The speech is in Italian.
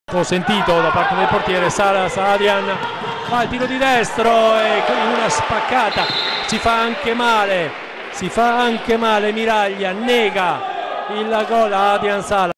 Ho sentito da parte del portiere Saras. Adrian fa il tiro di destro e in una spaccata si fa anche male Miraglia, nega il gol a Adrian Salas.